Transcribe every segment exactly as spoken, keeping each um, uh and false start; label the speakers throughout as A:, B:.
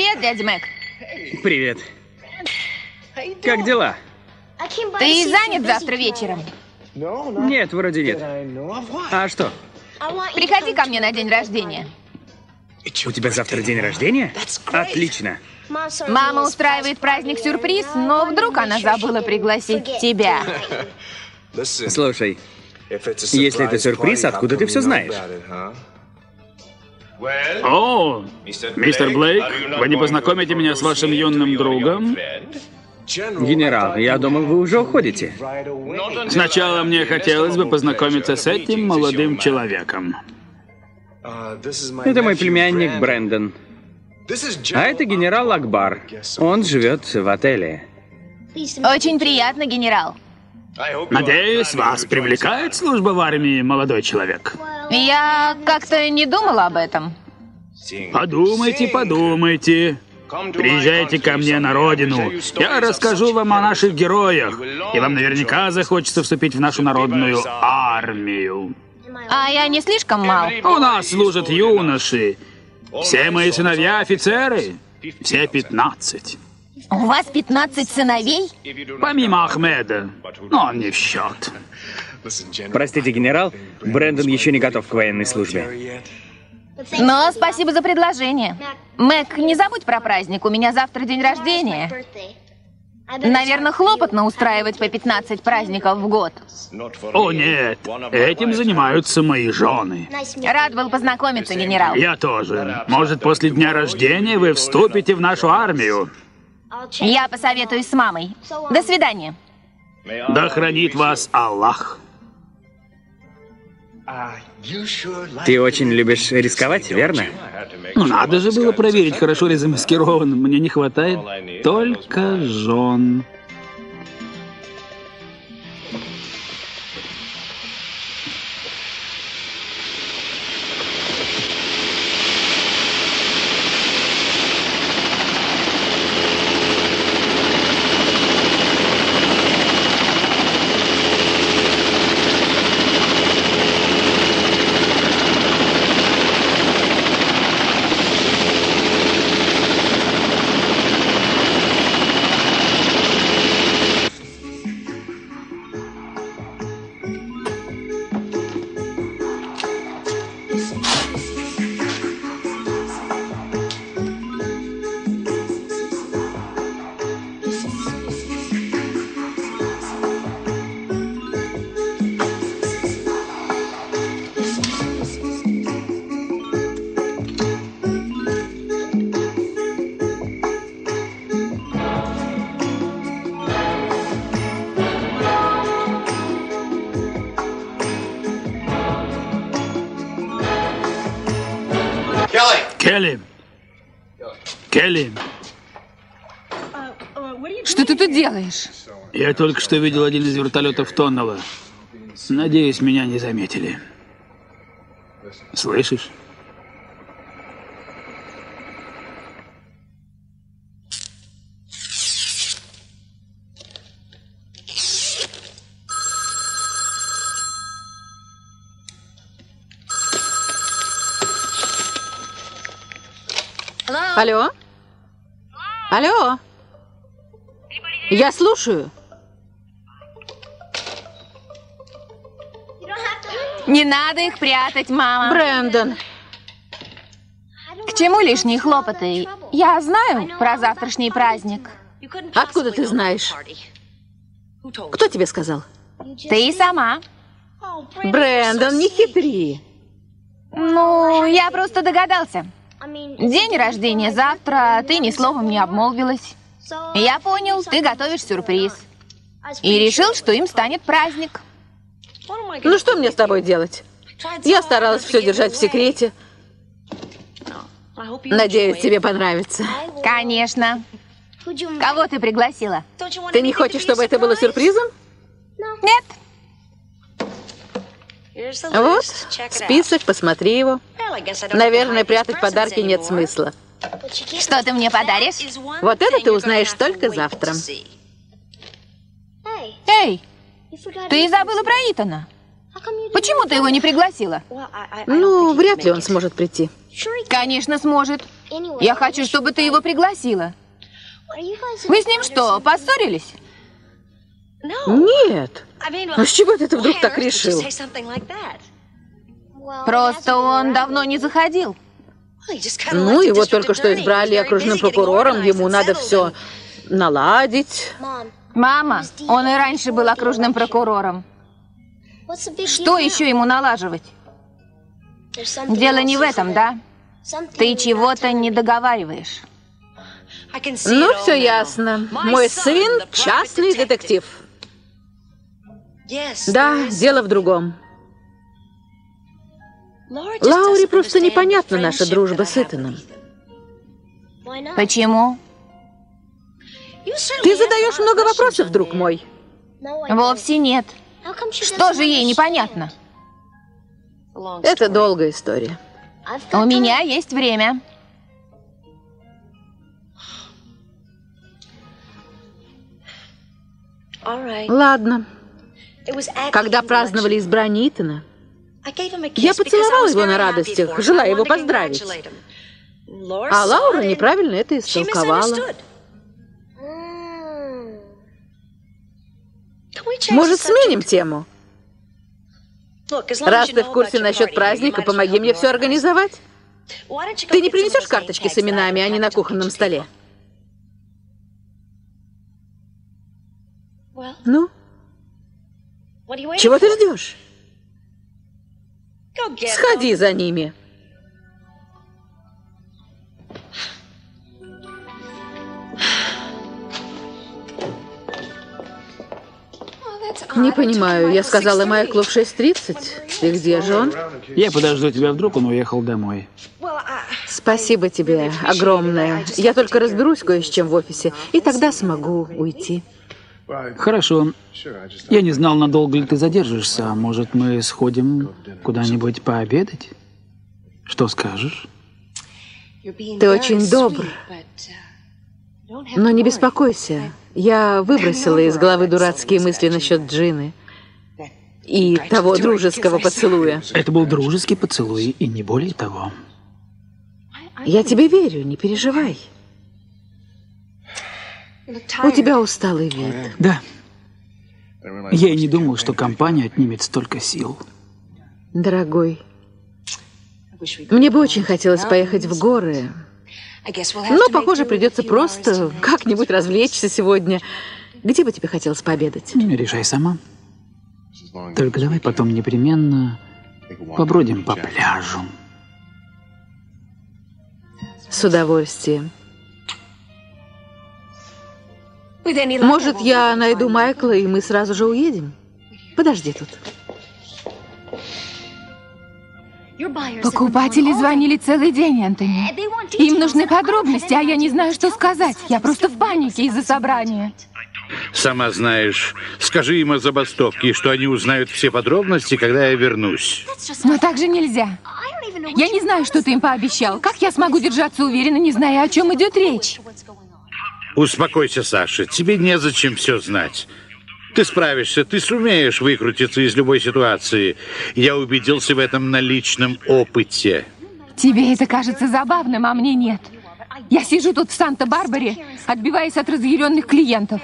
A: Привет, дядя Мэг.
B: Привет. Как дела?
A: Ты занят завтра вечером?
B: Нет, вроде нет. А что?
A: Приходи ко мне на день рождения.
B: У тебя завтра день рождения? Отлично.
A: Мама устраивает праздник-сюрприз, но вдруг она забыла пригласить тебя.
B: Слушай, если это сюрприз, откуда ты все знаешь?
C: О, мистер Блейк, вы не познакомите меня с вашим юным другом?
B: Генерал, я думал, вы уже уходите.
C: Сначала мне хотелось бы познакомиться с этим молодым человеком.
B: Это мой племянник Брэндон. А это генерал Акбар. Он живет в отеле.
A: Очень приятно, генерал.
C: Надеюсь, вас привлекает служба в армии, молодой человек?
A: Я как-то не думала об этом.
C: Подумайте, подумайте. Приезжайте ко мне на родину. Я расскажу вам о наших героях. И вам наверняка захочется вступить в нашу народную армию.
A: А я не слишком мал?
C: У нас служат юноши. Все мои сыновья офицеры. Все пятнадцать.
A: У вас пятнадцать сыновей?
C: Помимо Ахмеда. Но он не в счет.
B: Простите, генерал, Брэндон еще не готов к военной службе.
A: Но спасибо за предложение. Мэг, не забудь про праздник, у меня завтра день рождения. Наверное, хлопотно устраивать по пятнадцать праздников в год.
C: О нет, этим занимаются мои жены.
A: Рад был познакомиться, генерал.
C: Я тоже. Может, после дня рождения вы вступите в нашу армию?
A: Я посоветуюсь с мамой. До свидания.
C: Да хранит вас Аллах.
B: Ты очень любишь рисковать, верно?
C: Ну, надо же было проверить, хорошо ли замаскирован. Мне не хватает только жен. Келли! Келли!
A: Что ты тут делаешь?
C: Я только что видел один из вертолетов Тоннелла. Надеюсь, меня не заметили. Слышишь?
D: Алло? Алло? Я слушаю.
A: Не надо их прятать, мама.
D: Брэндон.
A: К чему лишние хлопоты? Я знаю про завтрашний праздник.
D: Откуда ты знаешь? Кто тебе сказал?
A: Ты и сама.
D: Брэндон, не хитри.
A: Ну, я просто догадался. День рождения завтра, ты ни словом не обмолвилась. Я понял, ты готовишь сюрприз. И решил, что им станет праздник.
D: Ну что мне с тобой делать? Я старалась все держать в секрете. Надеюсь, тебе понравится.
A: Конечно. Кого ты пригласила?
D: Ты не хочешь, чтобы это было сюрпризом?
A: Нет.
D: Вот, список, посмотри его. Наверное, прятать подарки нет смысла.
A: Что ты мне подаришь?
D: Вот это ты узнаешь только завтра.
A: Эй, ты забыла про Итана. Почему ты его не пригласила?
D: Ну, вряд ли он сможет прийти.
A: Конечно, сможет. Я хочу, чтобы ты его пригласила. Вы с ним что, поссорились?
D: Нет. А с чего ты это вдруг так решил?
A: Просто он давно не заходил.
D: Ну, его только что избрали окружным прокурором, ему надо все наладить.
A: Мама, он и раньше был окружным прокурором. Что еще ему налаживать? Дело не в этом, да? Ты чего-то не договариваешь.
D: Ну, все ясно. Мой сын – частный детектив. Да, дело в другом. Лауре просто непонятна наша дружба с Итаном.
A: Почему?
D: Ты задаешь много вопросов, друг мой.
A: Вовсе нет. Что же ей непонятно?
D: Это долгая история.
A: У меня есть время.
D: Ладно. Когда праздновали избрание Итана, я поцеловала его на радостях, желая его поздравить. А Лаура неправильно это истолковала. Может, сменим тему? Раз ты в курсе насчет праздника, помоги мне все организовать. Ты не принесешь карточки с именами, а не на кухонном столе? Ну? Чего ты ждешь? Сходи за ними. Не понимаю, я сказала Майклу в шесть тридцать. И где же он?
C: Я подожду тебя, вдруг он уехал домой.
D: Спасибо тебе огромное. Я только разберусь кое с чем в офисе, и тогда смогу уйти.
C: Хорошо. Я не знал, надолго ли ты задержишься. Может, мы сходим куда-нибудь пообедать? Что скажешь?
D: Ты очень добр. Но не беспокойся. Я выбросила из головы дурацкие мысли насчет Джины и того дружеского поцелуя.
C: Это был дружеский поцелуй, и не более того.
D: Я тебе верю, не переживай. У тебя усталый вид.
C: Да. Я и не думал, что компания отнимет столько сил.
D: Дорогой, мне бы очень хотелось поехать в горы. Но, похоже, придется просто как-нибудь развлечься сегодня. Где бы тебе хотелось пообедать?
C: Решай сама. Только давай потом непременно побродим по пляжу.
D: С удовольствием. Может, я найду Майкла, и мы сразу же уедем? Подожди тут.
A: Покупатели звонили целый день, Энтони. Им нужны подробности, а я не знаю, что сказать. Я просто в панике из-за собрания.
E: Сама знаешь, скажи им о забастовке, что они узнают все подробности, когда я вернусь.
A: Но так же нельзя. Я не знаю, что ты им пообещал. Как я смогу держаться уверенно, не зная, о чем идет речь?
E: Успокойся, Саша, тебе незачем все знать. Ты справишься, ты сумеешь выкрутиться из любой ситуации. Я убедился в этом на личном опыте.
A: Тебе это кажется забавным, а мне нет. Я сижу тут в Санта-Барбаре, отбиваясь от разъяренных клиентов.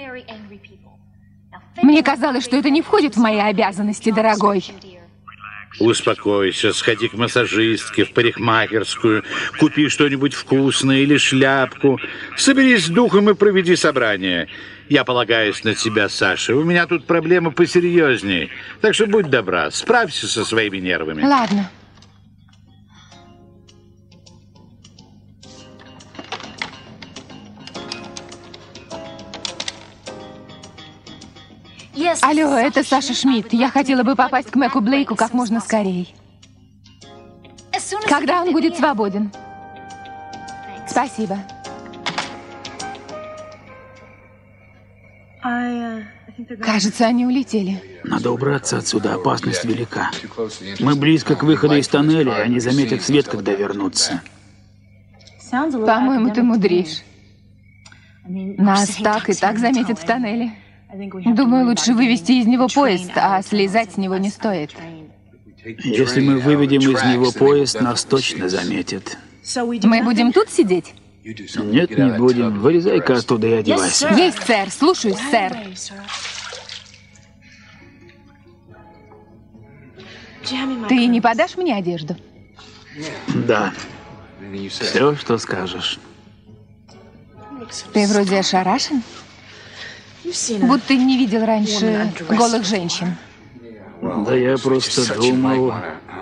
A: Мне казалось, что это не входит в мои обязанности, дорогой.
E: Успокойся, сходи к массажистке, в парикмахерскую, купи что-нибудь вкусное или шляпку. Соберись с духом и проведи собрание. Я полагаюсь на тебя, Саша. У меня тут проблемы посерьезнее. Так что будь добра, справься со своими нервами.
A: Ладно. Алло, это Саша Шмидт. Я хотела бы попасть к Мэку Блейку как можно скорее. Когда он будет свободен? Спасибо. Кажется, они улетели.
C: Надо убраться отсюда, опасность велика. Мы близко к выходу из тоннеля, и они заметят свет, когда вернутся.
A: По-моему, ты мудришь. Нас так и так заметят в тоннеле. Думаю, лучше вывести из него поезд, а слезать с него не стоит.
C: Если мы выведем из него поезд, нас точно заметят.
A: Мы будем тут сидеть?
C: Нет, не будем. Вылезай-ка оттуда и одевайся.
A: Есть, сэр. Слушаюсь, сэр. Ты не подашь мне одежду?
C: Да. Все, что скажешь.
A: Ты вроде ошарашен. Будто не видел раньше голых женщин.
C: Да я просто думал...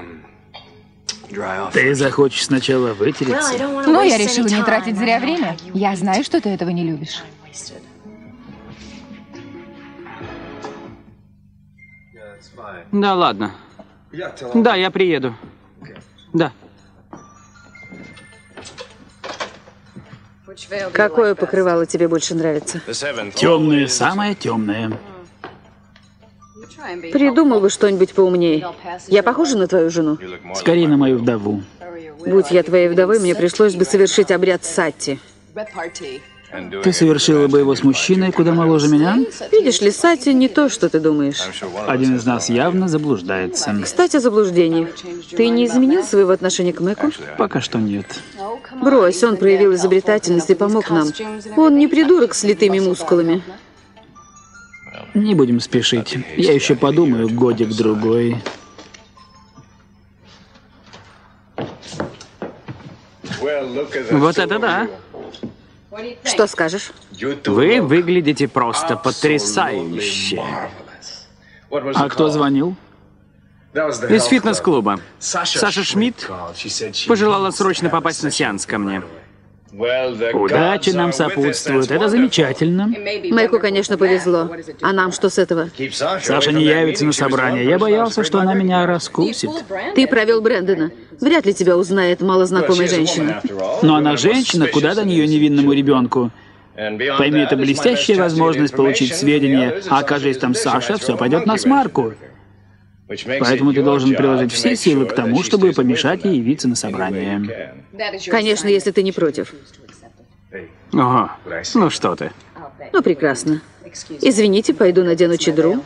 C: Ты захочешь сначала вытереться?
A: Но я решила не тратить зря время. Я знаю, что ты этого не любишь.
B: Да ладно. Да, я приеду. Да.
D: Какое покрывало тебе больше нравится?
C: Темное, самое темное.
D: Придумал бы что-нибудь поумнее. Я похожа на твою жену?
C: Скорее на мою вдову.
D: Будь я твоей вдовой, мне пришлось бы совершить обряд сати.
C: Ты совершила бы его с мужчиной, куда моложе меня?
D: Видишь ли, сати не то, что ты думаешь.
C: Один из нас явно заблуждается.
D: Кстати, о заблуждениях. Ты не изменил своего отношения к Мэку?
C: Пока что нет.
D: Брось, он проявил изобретательность и помог нам. Он не придурок с литыми мускулами.
C: Не будем спешить. Я еще подумаю годик-другой.
B: Вот это да.
D: Что скажешь?
B: Вы выглядите просто потрясающе.
C: А кто звонил?
B: Из фитнес-клуба. Саша Шмидт пожелала срочно попасть на сеанс ко мне.
C: Удача нам сопутствует. Это замечательно.
D: Мэку, конечно, повезло. А нам что с этого?
C: Саша не явится на собрание. Я боялся, что она меня раскусит.
D: Ты провел Брэндона. Вряд ли тебя узнает малознакомая женщина.
C: Но она женщина, куда до нее невинному ребенку. Пойми, это блестящая возможность получить сведения, а окажись там Саша, все пойдет на смарку. Поэтому ты должен приложить все силы к тому, чтобы помешать ей явиться на собрание.
D: Конечно, если ты не против.
B: Ого, ну что ты.
D: Ну, прекрасно. Извините, пойду надену чадру.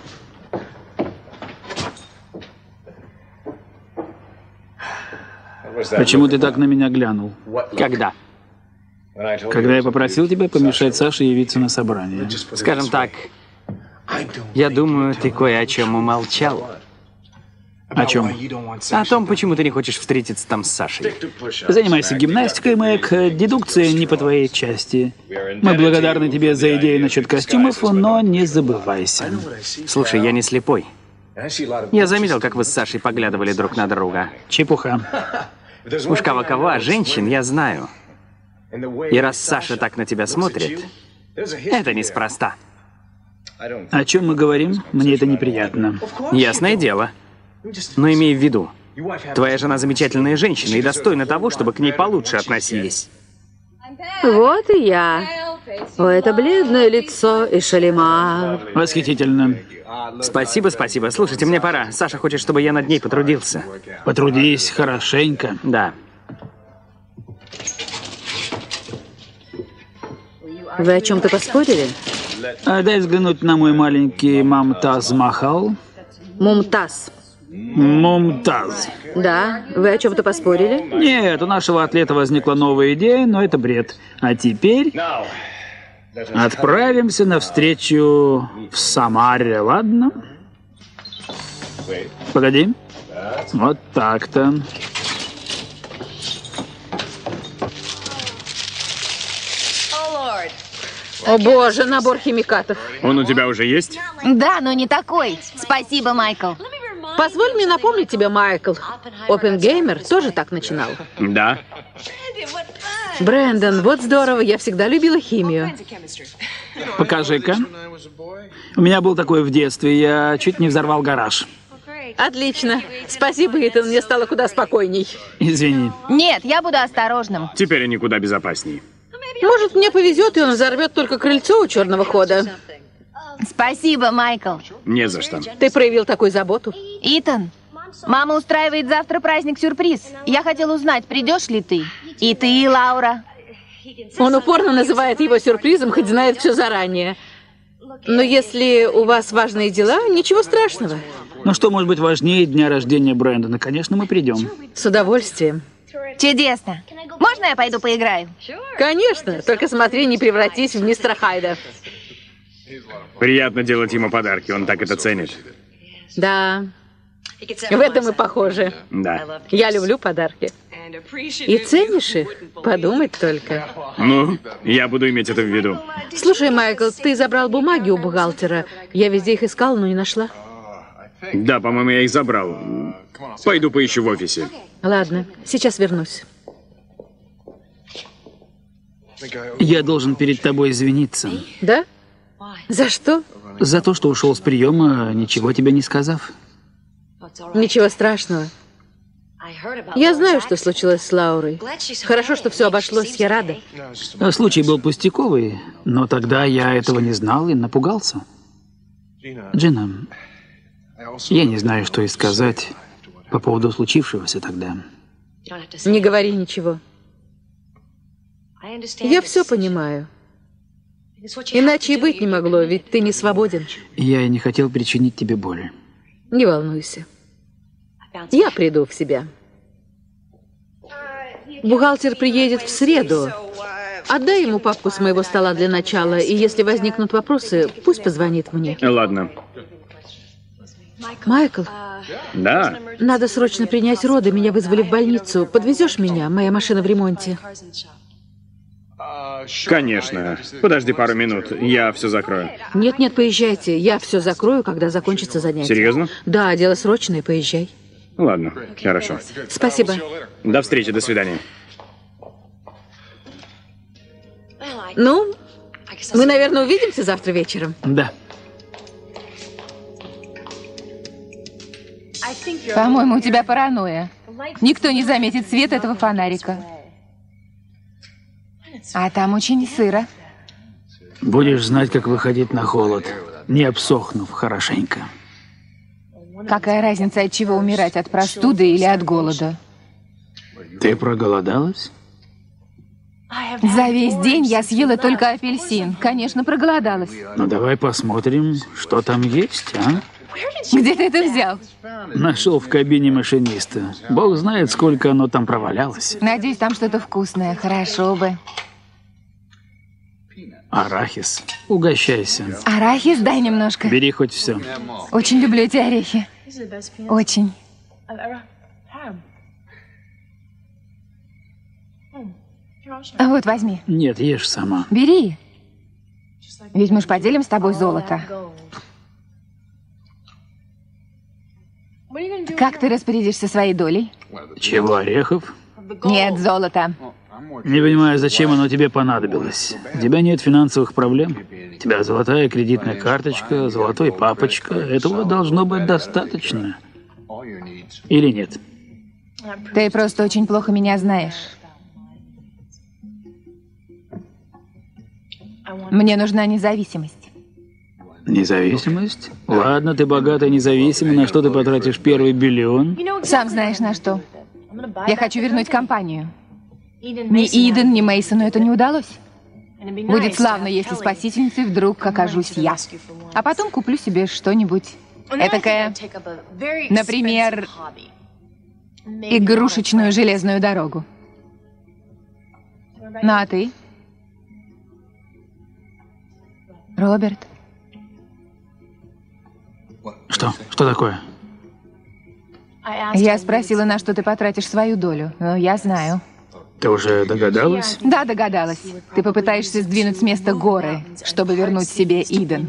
C: Почему ты так на меня глянул?
B: Когда?
C: Когда я попросил тебя помешать Саше явиться на собрание.
B: Скажем так, я думаю, ты кое о чем умолчал.
C: О чем?
B: О том, почему ты не хочешь встретиться там с Сашей.
C: Занимайся гимнастикой, Мэг. Дедукция не по твоей части. Мы благодарны тебе за идею насчет костюмов, но не забывайся.
B: Слушай, я не слепой. Я заметил, как вы с Сашей поглядывали друг на друга.
C: Чепуха.
B: Уж кого-кого, а женщин я знаю. И раз Саша так на тебя смотрит, это неспроста.
C: О чем мы говорим? Мне это неприятно.
B: Ясное дело. Но имей в виду, твоя жена замечательная женщина и достойна того, чтобы к ней получше относились.
D: Вот и я. О, это бледное лицо и Шалимар.
C: Восхитительно.
B: Спасибо, спасибо. Слушайте, мне пора. Саша хочет, чтобы я над ней потрудился.
C: Потрудись хорошенько.
B: Да.
D: Вы о чем-то поспорили?
C: А дай взглянуть на мой маленький Мамтаз Махал.
D: Мумтаз.
C: Мумтаз.
D: Да, вы о чем-то поспорили?
C: Нет, у нашего атлета возникла новая идея, но это бред. А теперь отправимся на встречу в Самаре, ладно? Погоди. Вот так-то.
D: О боже, набор химикатов.
B: Он у тебя уже есть?
A: Да, но не такой. Спасибо, Майкл.
D: Позволь мне напомнить тебе, Майкл. Оппенгеймер тоже так начинал.
B: Да.
D: Брэндон, вот здорово, я всегда любила химию.
C: Покажи-ка. У меня был такой в детстве, я чуть не взорвал гараж.
D: Отлично. Спасибо, Итан, мне стало куда спокойней.
C: Извини.
A: Нет, я буду осторожным.
B: Теперь они куда безопасней.
D: Может, мне повезет, и он взорвет только крыльцо у черного хода.
A: Спасибо, Майкл.
B: Не за что.
D: Ты проявил такую заботу.
A: Итан, мама устраивает завтра праздник-сюрприз. Я хотел узнать, придешь ли ты? И ты, и Лаура.
D: Он упорно называет его сюрпризом, хоть знает все заранее. Но если у вас важные дела, ничего страшного.
C: Ну что может быть важнее дня рождения Брэндона? Конечно, мы придем.
D: С удовольствием.
A: Чудесно. Можно я пойду поиграю?
D: Конечно, только смотри, не превратись в мистера Хайда.
B: Приятно делать ему подарки, он так это ценит.
D: Да, в этом мы похожи.
B: Да.
D: Я люблю подарки. И ценишь их? Подумать только.
B: Ну, я буду иметь это в виду.
D: Слушай, Майкл, ты забрал бумаги у бухгалтера. Я везде их искал, но не нашла.
B: Да, по-моему, я их забрал. Пойду поищу в офисе.
D: Ладно, сейчас вернусь.
C: Я должен перед тобой извиниться.
D: Да? За что?
C: За то, что ушел с приема, ничего тебе не сказав.
D: Ничего страшного. Я знаю, что случилось с Лаурой. Хорошо, что все обошлось, я рада.
C: Случай был пустяковый, но тогда я этого не знал и напугался. Джина, я не знаю, что и сказать по поводу случившегося тогда.
D: Не говори ничего. Я все понимаю. Иначе и быть не могло, ведь ты не свободен.
C: Я и не хотел причинить тебе боль.
D: Не волнуйся. Я приду в себя. Бухгалтер приедет в среду. Отдай ему папку с моего стола для начала, и если возникнут вопросы, пусть позвонит мне.
B: Ладно.
D: Майкл,
B: Да.
D: надо срочно принять роды, меня вызвали в больницу. Подвезешь меня? Моя машина в ремонте.
B: Конечно. Подожди пару минут, я все закрою.
D: Нет-нет, поезжайте. Я все закрою, когда закончится занятие.
B: Серьезно?
D: Да, дело срочное, поезжай.
B: Ладно, хорошо.
D: Спасибо.
B: До встречи, до свидания.
D: Ну, мы, наверное, увидимся завтра вечером.
C: Да.
A: По-моему, у тебя паранойя. Никто не заметит свет этого фонарика. А там очень сыро.
C: Будешь знать, как выходить на холод, не обсохнув хорошенько.
A: Какая разница, от чего умирать, от простуды или от голода?
C: Ты проголодалась?
A: За весь день я съела только апельсин. Конечно, проголодалась.
C: Ну давай посмотрим, что там есть, а?
A: Где ты это взял?
C: Нашел в кабине машиниста. Бог знает, сколько оно там провалялось.
A: Надеюсь, там что-то вкусное. Хорошо бы.
C: Арахис. Угощайся.
A: Арахис дай немножко.
C: Бери хоть все.
A: Очень люблю эти орехи. Очень. А вот, возьми.
C: Нет, ешь сама.
A: Бери. Ведь мы ж поделим с тобой золото. Как ты распорядишься своей долей?
C: Чего, орехов?
A: Нет, золото.
C: Не понимаю, зачем оно тебе понадобилось. У тебя нет финансовых проблем. У тебя золотая кредитная карточка, золотой папочка. Этого должно быть достаточно. Или нет?
A: Ты просто очень плохо меня знаешь. Мне нужна независимость.
C: Независимость? Ладно, ты богатая, независимая. На что ты потратишь первый биллион?
A: Сам знаешь на что. Я хочу вернуть компанию. Ни Иден, ни Мейсону это не удалось. Будет славно, если спасительницей вдруг окажусь я. А потом куплю себе что-нибудь этакое, например, игрушечную железную дорогу. Ну а ты? Роберт?
C: Что? Что такое?
A: Я спросила, на что ты потратишь свою долю. Но я знаю.
C: Ты уже догадалась?
A: Да, догадалась. Ты попытаешься сдвинуть с места горы, чтобы вернуть себе Иден.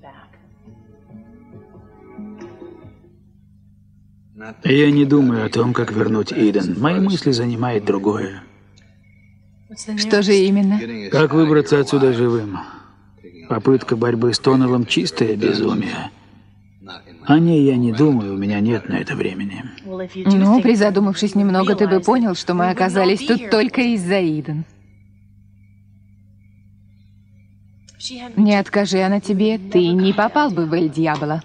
C: Я не думаю о том, как вернуть Иден. Мои мысли занимает другое.
A: Что же именно?
C: Как выбраться отсюда живым? Попытка борьбы с Тоновым — чистое безумие. О ней я не думаю, у меня нет на это времени.
A: Ну, призадумавшись немного, ты бы понял, что мы оказались тут только из-за Иден. Не откажи она тебе, ты не попал бы в Эль Дьявола.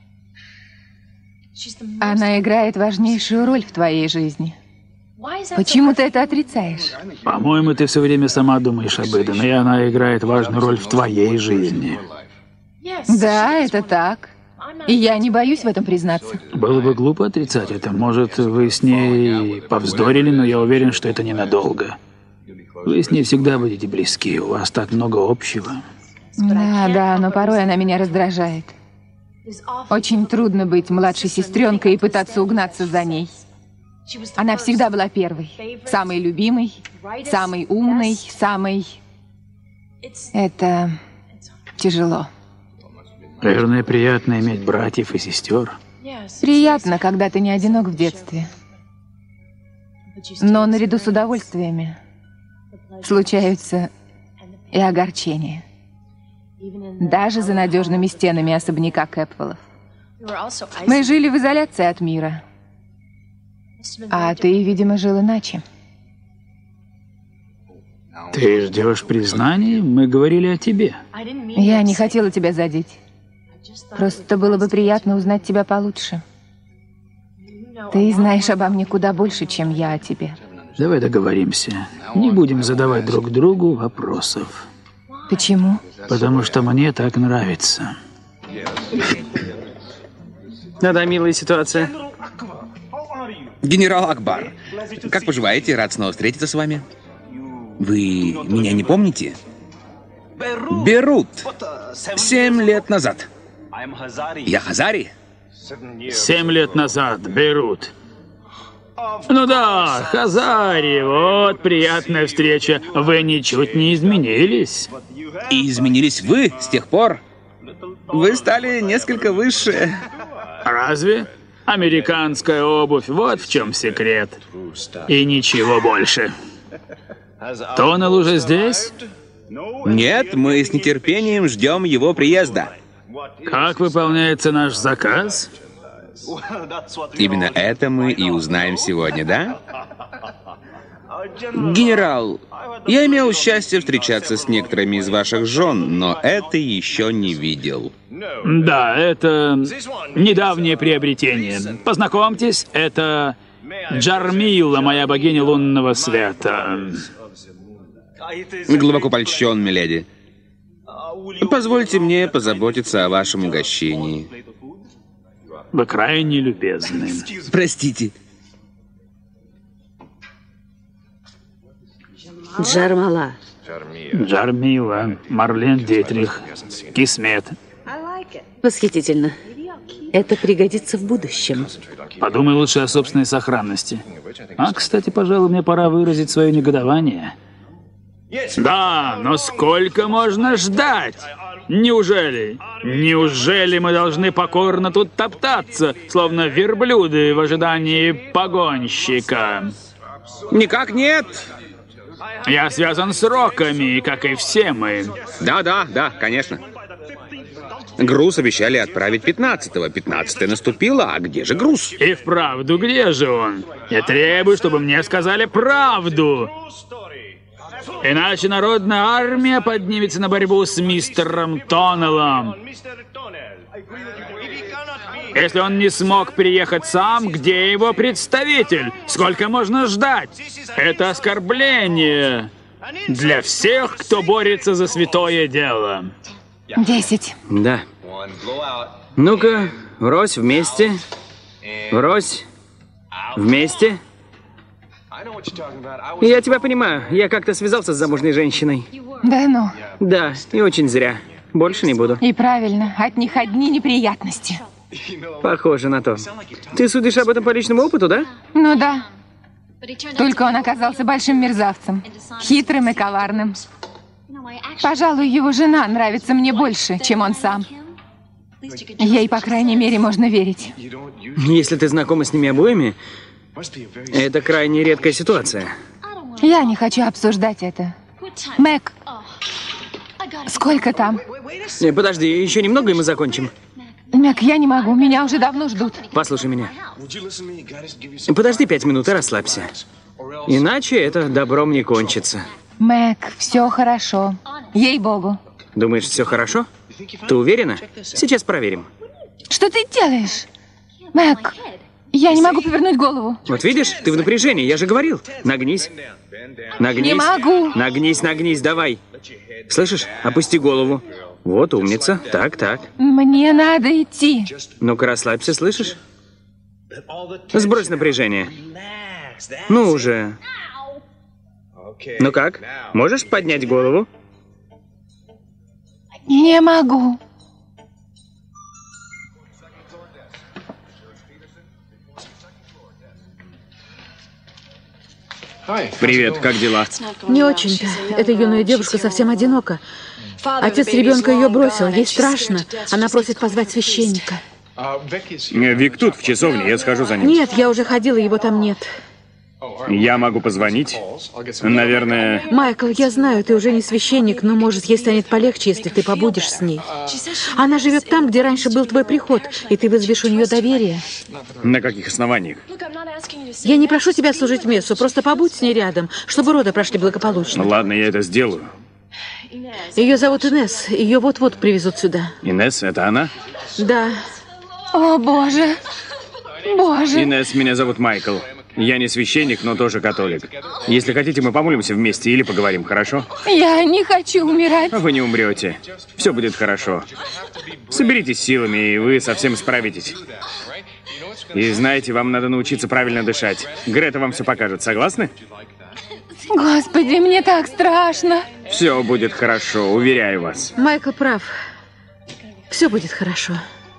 A: Она играет важнейшую роль в твоей жизни. Почему ты это отрицаешь?
C: По-моему, ты все время сама думаешь об Иден, и она играет важную роль в твоей жизни.
A: Да, это так. И я не боюсь в этом признаться.
C: Было бы глупо отрицать это. Может, вы с ней повздорили, но я уверен, что это ненадолго. Вы с ней всегда будете близки, у вас так много общего.
A: Да, да, но порой она меня раздражает. Очень трудно быть младшей сестренкой и пытаться угнаться за ней. Она всегда была первой, самой любимой, самой умной, самой... Это тяжело.
C: Наверное, приятно иметь братьев и сестер.
A: Приятно, когда ты не одинок в детстве. Но наряду с удовольствиями случаются и огорчения. Даже за надежными стенами особняка Кэпвеллов. Мы жили в изоляции от мира. А ты, видимо, жил иначе.
C: Ты ждешь признаний? Мы говорили о тебе.
A: Я не хотела тебя задеть. Просто было бы приятно узнать тебя получше. Ты знаешь обо мне куда больше, чем я о тебе.
C: Давай договоримся. Не будем задавать друг другу вопросов.
A: Почему?
C: Потому что мне так нравится.
B: Да-да, милая ситуация.
F: Генерал Акбар, как поживаете? Рад снова встретиться с вами. Вы меня не помните? Берут. Семь лет назад. Я Хазари.
C: Семь лет назад, Бейрут. Ну да, Хазари, вот приятная встреча. Вы ничуть не изменились.
F: И изменились вы с тех пор. Вы стали несколько выше.
C: Разве? Американская обувь, вот в чем секрет. И ничего больше. Тоннел уже здесь?
F: Нет, мы с нетерпением ждем его приезда.
C: Как выполняется наш заказ?
F: Именно это мы и узнаем сегодня, да? Генерал, я имел счастье встречаться с некоторыми из ваших жен, но это еще не видел.
C: Да, это недавнее приобретение. Познакомьтесь, это Джармила, моя богиня лунного света.
F: Глубоко польщен, миледи. Позвольте мне позаботиться о вашем угощении.
C: Вы крайне любезны.
F: Простите.
D: Джармала.
C: Джармила, Марлен Дитрих, Кисмет.
D: Восхитительно. Это пригодится в будущем.
C: Подумай лучше о собственной сохранности. А, кстати, пожалуй, мне пора выразить свое негодование. Да, но сколько можно ждать? Неужели? Неужели мы должны покорно тут топтаться, словно верблюды в ожидании погонщика?
F: Никак нет.
C: Я связан с сроками, как и все мы.
F: Да, да, да, конечно. Груз обещали отправить пятнадцатого. пятнадцатое наступило, а где же груз?
C: И вправду, где же он? Я требую, чтобы мне сказали правду. Иначе народная армия поднимется на борьбу с мистером Тоннеллом. Если он не смог приехать сам, где его представитель? Сколько можно ждать? Это оскорбление для всех, кто борется за святое дело.
A: Десять.
B: Да. Ну-ка, врозь вместе. Врозь вместе. Я тебя понимаю. Я как-то связался с замужней женщиной.
A: Да ну.
B: Да, и очень зря. Больше не буду.
A: И правильно, от них одни неприятности.
B: Похоже на то. Ты судишь об этом по личному опыту, да?
A: Ну да. Только он оказался большим мерзавцем. Хитрым и коварным. Пожалуй, его жена нравится мне больше, чем он сам. Ей, по крайней мере, можно верить.
B: Если ты знакома с ними обоими, это крайне редкая ситуация.
A: Я не хочу обсуждать это. Мэг, сколько там?
B: Э, Подожди, еще немного, и мы закончим.
A: Мэг, я не могу, меня уже давно ждут.
B: Послушай меня. Подожди пять минут и расслабься. Иначе это добром не кончится.
A: Мэг, все хорошо. Ей-богу.
B: Думаешь, все хорошо? Ты уверена? Сейчас проверим.
A: Что ты делаешь? Мэг, я не могу повернуть голову.
B: Вот видишь, ты в напряжении, я же говорил. Нагнись. Нагнись.
A: Не могу.
B: Нагнись, нагнись, давай. Слышишь? Опусти голову. Вот умница. Так, так.
A: Мне надо идти.
B: Ну-ка, расслабься, слышишь? Сбрось напряжение. Ну уже. Ну как? Можешь поднять голову?
A: Не могу.
B: Привет, как дела?
D: Не очень-то. Эта юная девушка совсем одинока. Отец ребенка ее бросил, ей страшно. Она просит позвать священника.
B: Вик тут, в часовне, я схожу за ним.
D: Нет, я уже ходила, его там нет.
B: Я могу позвонить? Наверное...
D: Майкл, я знаю, ты уже не священник, но, может, ей станет полегче, если ты побудешь с ней. Она живет там, где раньше был твой приход, и ты вызовешь у нее доверие.
B: На каких основаниях?
D: Я не прошу тебя служить мессу, просто побудь с ней рядом, чтобы роды прошли благополучно.
B: Ну ладно, я это сделаю.
D: Ее зовут Инесс, ее вот-вот привезут сюда.
B: Инесс, это она?
D: Да.
A: О, боже. Боже.
B: Инесс, меня зовут Майкл. Я не священник, но тоже католик. Если хотите, мы помолимся вместе или поговорим, хорошо?
A: Я не хочу умирать.
B: Вы не умрете. Все будет хорошо. Соберитесь силами, и вы совсем справитесь. И знаете, вам надо научиться правильно дышать. Грета вам все покажет. Согласны?
A: Господи, мне так страшно.
B: Все будет хорошо, уверяю вас.
D: Майкл прав. Все будет хорошо.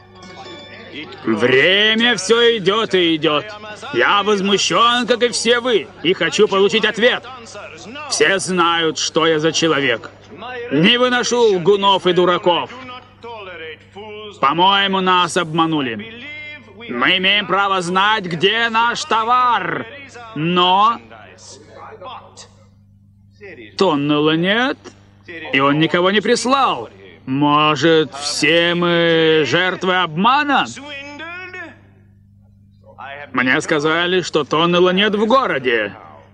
C: Время все идет и идет. Я возмущен, как и все вы, и хочу получить ответ. Все знают, что я за человек. Не выношу лгунов и дураков. По-моему, нас обманули. Мы имеем право знать, где наш товар. Но... Тоннелла нет, и он никого не прислал. Может, все мы жертвы обмана? Мне сказали, что Тоннелла нет в городе.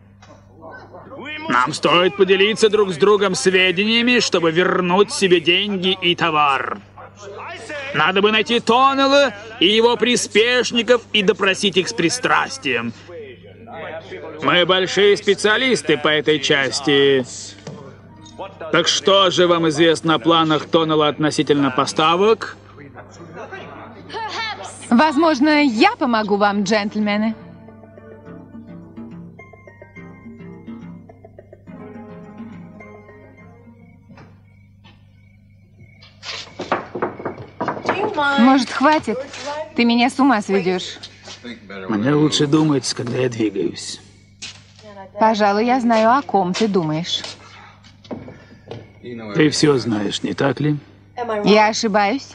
C: Нам стоит поделиться друг с другом сведениями, чтобы вернуть себе деньги и товар. Надо бы найти Тоннелла и его приспешников и допросить их с пристрастием. Мы большие специалисты по этой части. Так что же вам известно о планах Тоннелла относительно поставок?
A: Возможно, я помогу вам, джентльмены. Может, хватит? Ты меня с ума сведешь.
C: Мне лучше думать, когда я двигаюсь.
A: Пожалуй, я знаю, о ком ты думаешь.
C: Ты все знаешь, не так ли?
A: Я ошибаюсь?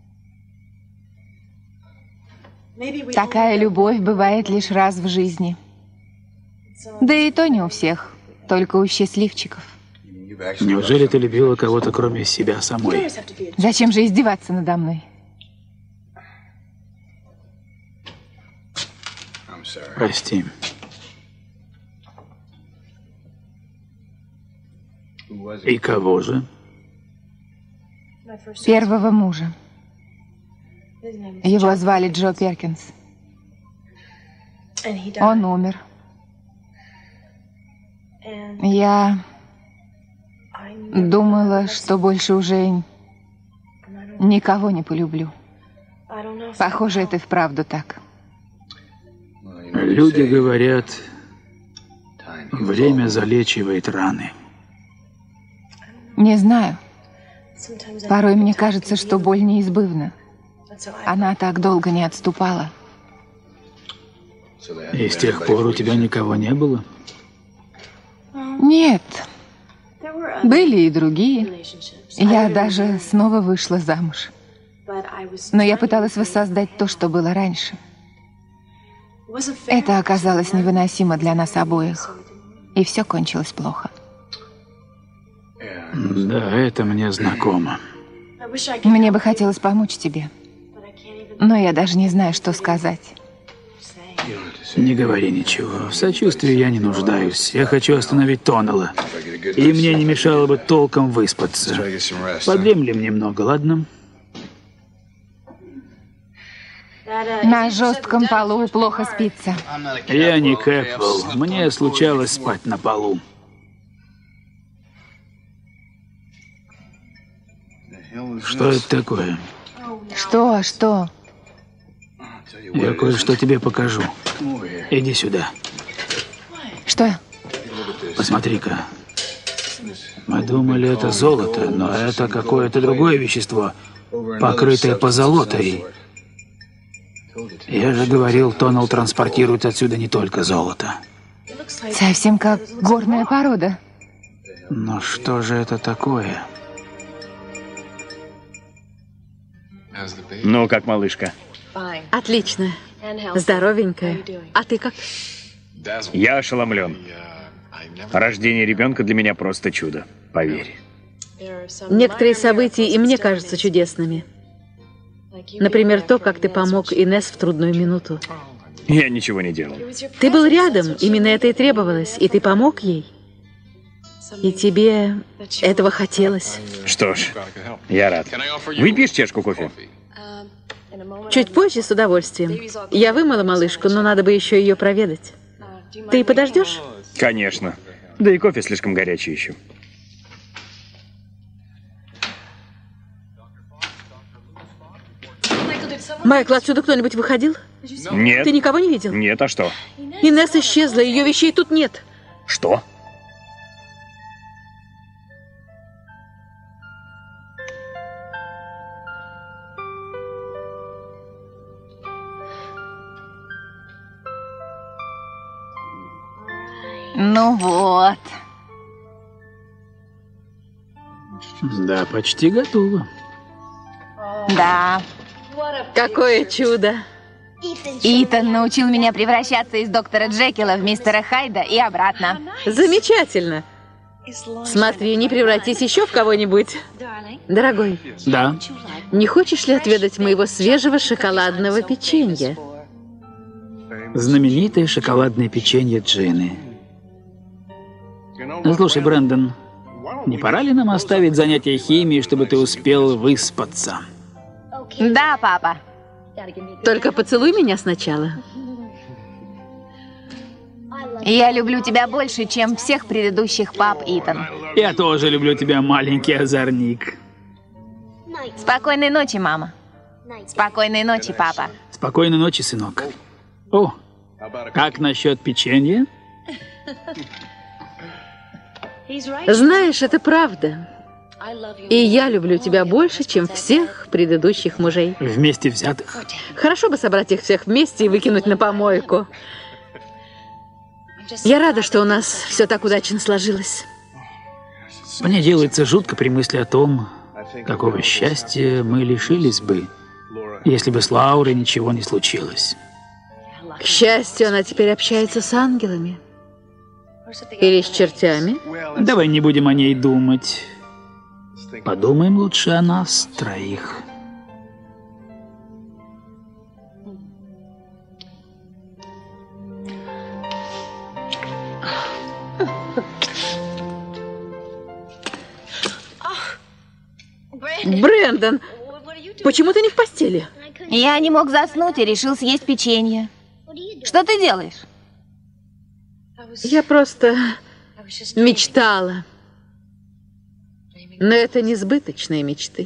A: Такая любовь бывает лишь раз в жизни. Да и то не у всех, только у счастливчиков.
C: Неужели ты любила кого-то, кроме себя самой?
A: Зачем же издеваться надо мной?
C: Прости. И кого же?
A: Первого мужа. Его звали Джо Перкинс. Он умер. Я думала, что больше уже никого не полюблю. Похоже, это и вправду так.
C: Люди говорят, время залечивает раны.
A: Не знаю. Порой мне кажется, что боль неизбывна. Она так долго не отступала.
C: И с тех пор у тебя никого не было?
A: Нет. Были и другие. Я даже снова вышла замуж. Но я пыталась воссоздать то, что было раньше. Это оказалось невыносимо для нас обоих. И все кончилось плохо.
C: Да, это мне знакомо.
A: Мне бы хотелось помочь тебе. Но я даже не знаю, что сказать.
C: Не говори ничего. В сочувствии я не нуждаюсь. Я хочу остановить Тоннелла. И мне не мешало бы толком выспаться. Подремлем немного, ладно?
A: На жестком полу плохо спится.
C: Я не Кэпвелл. Мне случалось спать на полу. Что это такое?
A: Что, что?
C: Я кое-что тебе покажу. Иди сюда.
A: Что?
C: Посмотри-ка. Мы думали, это золото, но это какое-то другое вещество, покрытое позолотой. Я же говорил, Тоннелл транспортирует отсюда не только золото.
A: Совсем как горная порода.
C: Но что же это такое?
B: Ну, как малышка?
D: Отлично. Здоровенькая. А ты как?
B: Я ошеломлен. Рождение ребенка для меня просто чудо, поверь.
D: Некоторые события и мне кажутся чудесными. Например, то, как ты помог Инесс в трудную минуту.
B: Я ничего не делал.
D: Ты был рядом, именно это и требовалось, и ты помог ей. И тебе этого хотелось.
B: Что ж, я рад. Выпьешь чашку кофе?
D: Чуть позже, с удовольствием. Я вымыла малышку, но надо бы еще ее проведать. Ты подождешь?
B: Конечно. Да и кофе слишком горячий еще.
D: Майкл, отсюда кто-нибудь выходил?
B: Нет.
D: Ты никого не видел?
B: Нет, а что?
D: Инесс исчезла, ее вещей тут нет.
B: Что?
A: Ну вот.
C: Да, почти готово.
A: Да.
D: Какое чудо.
A: Итан научил меня превращаться из доктора Джекила в мистера Хайда и обратно.
D: Замечательно. Смотри, не превратись еще в кого-нибудь. Дорогой,
C: Да.
D: не хочешь ли отведать моего свежего шоколадного печенья?
C: Знаменитое шоколадное печенье Джины. Слушай, Брэндон, не пора ли нам оставить занятия химией, чтобы ты успел выспаться?
A: Да, папа.
D: Только поцелуй меня сначала.
A: Я люблю тебя больше, чем всех предыдущих пап, Итан.
C: Я тоже люблю тебя, маленький озорник.
A: Спокойной ночи, мама. Спокойной ночи, папа.
C: Спокойной ночи, сынок. О, как насчет печенья?
D: Знаешь, это правда. И я люблю тебя больше, чем всех предыдущих мужей.
C: Вместе взятых.
D: Хорошо бы собрать их всех вместе и выкинуть на помойку. Я рада, что у нас все так удачно сложилось.
C: Мне делается жутко при мысли о том, какого счастья мы лишились бы, если бы с Лаурой ничего не случилось.
D: К счастью, она теперь общается с ангелами. Или с чертями.
C: Давай не будем о ней думать. Подумаем лучше о нас троих.
D: Брэндон, почему ты не в постели?
A: Я не мог заснуть и решил съесть печенье. Что ты делаешь?
D: Я просто мечтала. Но это несбыточные мечты.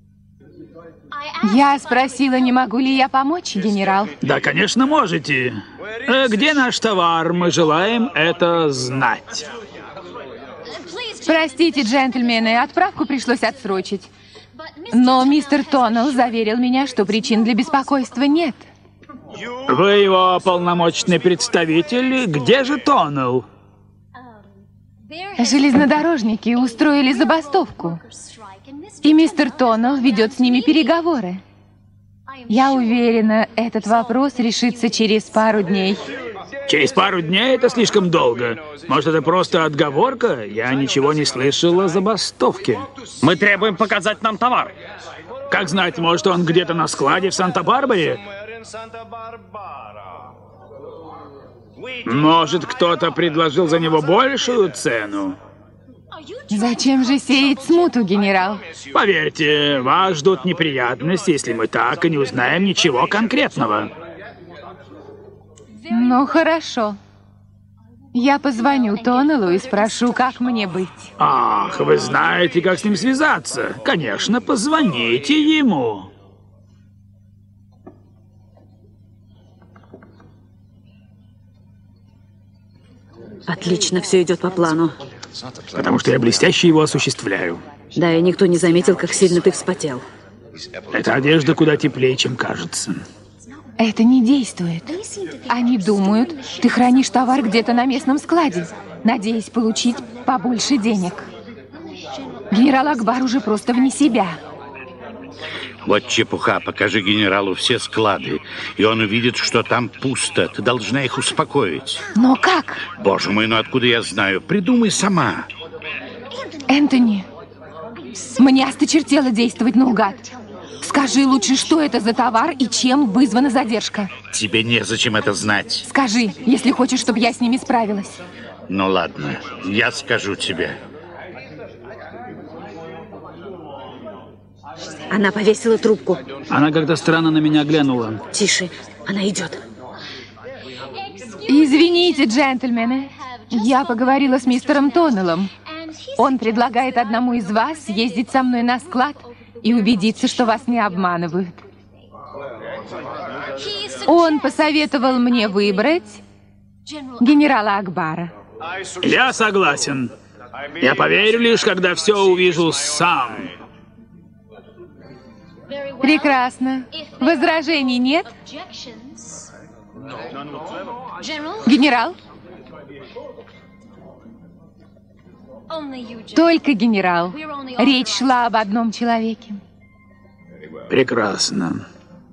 A: Я спросила, не могу ли я помочь, генерал.
C: Да, конечно, можете. Э, Где наш товар? Мы желаем это знать.
A: Простите, джентльмены, отправку пришлось отсрочить. Но мистер Тоннелл заверил меня, что причин для беспокойства нет.
C: Вы его полномочный представитель. Где же Тоннелл?
A: Железнодорожники устроили забастовку. И мистер Тоннелл ведет с ними переговоры. Я уверена, этот вопрос решится через пару дней.
C: Через пару дней это слишком долго. Может, это просто отговорка? Я ничего не слышал о забастовке.
B: Мы требуем показать нам товар.
C: Как знать, может, он где-то на складе в Санта-Барбаре? Может, кто-то предложил за него большую цену?
A: Зачем же сеять смуту, генерал?
C: Поверьте, вас ждут неприятности, если мы так и не узнаем ничего конкретного.
A: Ну, хорошо. Я позвоню Тоннеллу и спрошу, как мне быть.
C: Ах, вы знаете, как с ним связаться. Конечно, позвоните ему.
D: Отлично, все идет по плану.
C: Потому что я блестяще его осуществляю.
D: Да, и никто не заметил, как сильно ты вспотел.
C: Эта одежда куда теплее, чем кажется.
A: Это не действует. Они думают, ты хранишь товар где-то на местном складе, надеясь получить побольше денег. Генерал Акбар уже просто вне себя.
E: Вот чепуха, покажи генералу все склады, и он увидит, что там пусто. Ты должна их успокоить.
A: Но как?
E: Боже мой, ну откуда я знаю? Придумай сама.
A: Энтони, мне осточертело действовать наугад. Скажи лучше, что это за товар и чем вызвана задержка.
E: Тебе незачем это знать.
A: Скажи, если хочешь, чтобы я с ними справилась.
E: Ну ладно, я скажу тебе.
D: Она повесила трубку.
C: Она как-то странно на меня глянула.
D: Тише, она идет.
A: Извините, джентльмены. Я поговорила с мистером Тоннеллом. Он предлагает одному из вас ездить со мной на склад и убедиться, что вас не обманывают. Он посоветовал мне выбрать генерала Акбара.
C: Я согласен. Я поверю лишь, когда все увижу сам.
A: Прекрасно. Возражений нет? Генерал? Только генерал. Речь шла об одном человеке.
C: Прекрасно.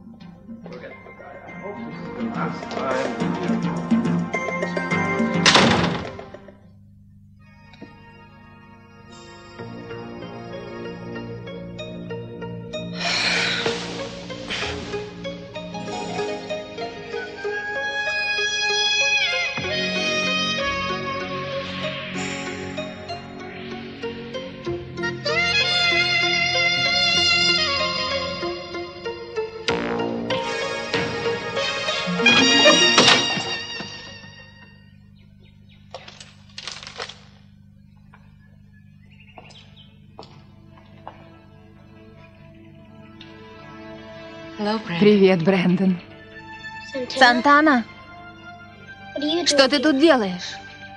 A: Привет, Брэндон. Сантана, что ты тут делаешь?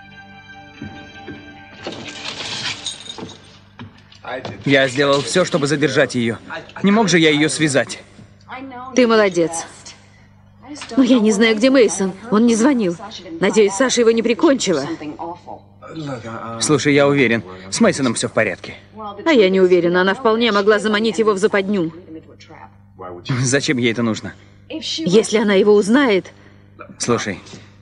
F: Я сделал все, чтобы задержать ее. Не мог же я ее связать.
D: Ты молодец. Но я не знаю, где Мейсон. Он не звонил. Надеюсь, Саша его не прикончила.
F: Слушай, я уверен, с Мейсоном все в порядке.
D: А я не уверена. Она вполне могла заманить его в западню.
F: Зачем ей это нужно?
D: Если она его узнает...
F: Слушай,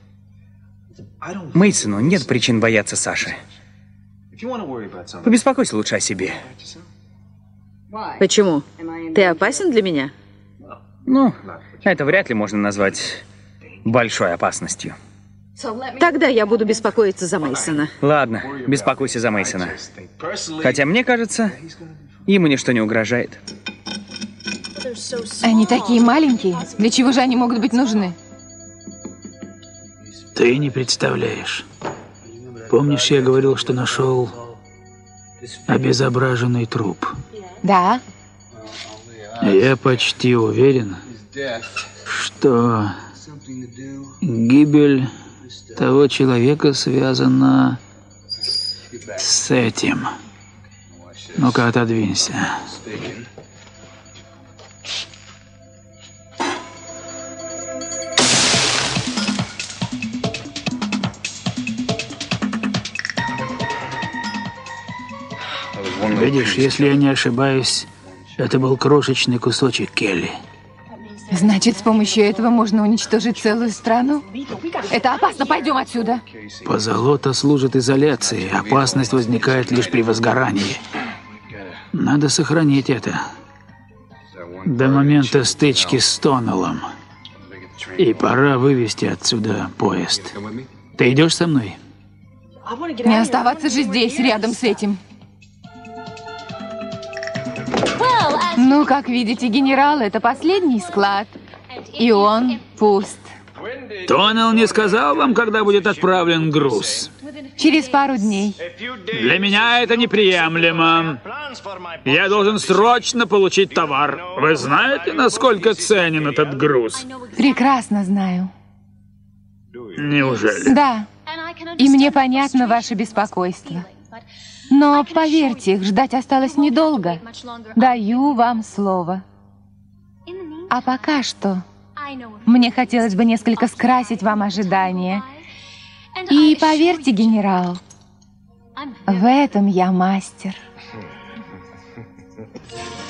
F: Мейсону нет причин бояться Саши. Побеспокойся лучше о себе.
D: Почему? Ты опасен для меня?
F: Ну, это вряд ли можно назвать большой опасностью.
D: Тогда я буду беспокоиться за Мейсона.
F: Ладно, беспокойся за Мейсона. Хотя мне кажется, ему ничто не угрожает.
A: Они такие маленькие. Для чего же они могут быть нужны?
C: Ты не представляешь. Помнишь, я говорил, что нашел обезображенный труп?
A: Да.
C: Я почти уверен, что гибель того человека связана с этим. Ну-ка, отодвинься. Видишь, если я не ошибаюсь, это был крошечный кусочек Келли.
A: Значит, с помощью этого можно уничтожить целую страну? Это опасно, пойдем отсюда.
C: Позолота служит изоляцией, опасность возникает лишь при возгорании. Надо сохранить это до момента стычки с Тоннеллом. И пора вывести отсюда поезд. Ты идешь со мной?
A: Не оставаться же здесь, рядом с этим. Ну, как видите, генерал, это последний склад. И он пуст.
C: Тоннелл не сказал вам, когда будет отправлен груз?
A: Через пару дней.
C: Для меня это неприемлемо. Я должен срочно получить товар. Вы знаете, насколько ценен этот груз?
A: Прекрасно знаю.
C: Неужели?
A: Да. И мне понятно ваше беспокойство. Но поверьте, ждать осталось недолго. Даю вам слово. А пока что мне хотелось бы несколько скрасить вам ожидания. И поверьте, генерал, в этом я мастер.